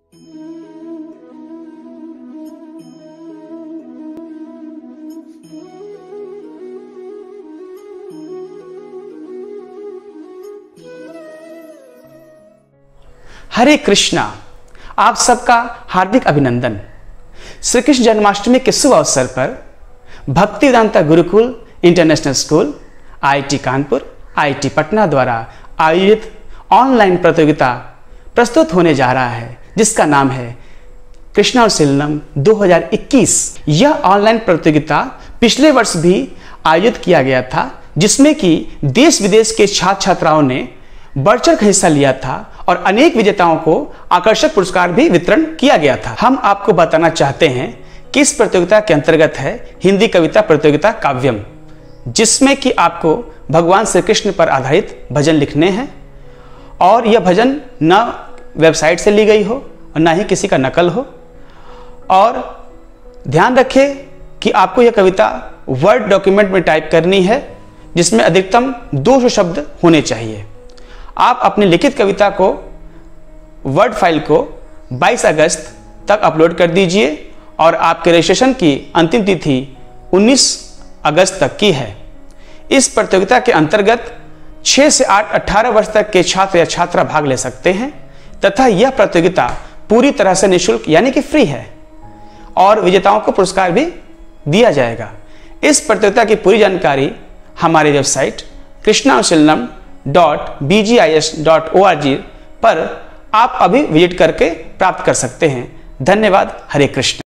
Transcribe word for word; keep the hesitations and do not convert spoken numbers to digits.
हरे कृष्णा। आप सबका हार्दिक अभिनंदन। श्री कृष्ण जन्माष्टमी के शुभ अवसर पर Bhakti Vedanta Gurukul international school, I I T Kanpur, I I T Patna द्वारा आयोजित ऑनलाइन प्रतियोगिता प्रस्तुत होने जा रहा है, जिसका नाम है कृष्णोत्सलम दो हज़ार इक्कीस। यह ऑनलाइन प्रतियोगिता पिछले वर्ष भी आयोजित किया गया था, जिसमें कि देश विदेश के छात्र छात्राओं ने बढ़ चढ़ हिस्सा लिया था और अनेक विजेताओं को आकर्षक पुरस्कार भी वितरण किया गया था। हम आपको बताना चाहते हैं कि इस प्रतियोगिता के अंतर्गत है हिंदी कविता प्रतियोगिता काव्यम, जिसमें कि आपको भगवान श्री कृष्ण पर आधारित भजन लिखने हैं और यह भजन न वेबसाइट से ली गई हो और न ही किसी का नकल हो। और ध्यान रखें कि आपको यह कविता वर्ड डॉक्यूमेंट में टाइप करनी है, जिसमें अधिकतम दो सौ शब्द होने चाहिए। आप अपनी लिखित कविता को वर्ड फाइल को बाईस अगस्त तक अपलोड कर दीजिए और आपके रजिस्ट्रेशन की अंतिम तिथि उन्नीस अगस्त तक की है। इस प्रतियोगिता के अंतर्गत छह से आठ अठारह वर्ष तक के छात्र या छात्रा भाग ले सकते हैं तथा यह प्रतियोगिता पूरी तरह से निःशुल्क यानी कि फ्री है और विजेताओं को पुरस्कार भी दिया जाएगा। इस प्रतियोगिता की पूरी जानकारी हमारी website Krishnotsalam dot B G I S dot O R G पर आप अभी विजिट करके प्राप्त कर सकते हैं। धन्यवाद। हरे कृष्ण।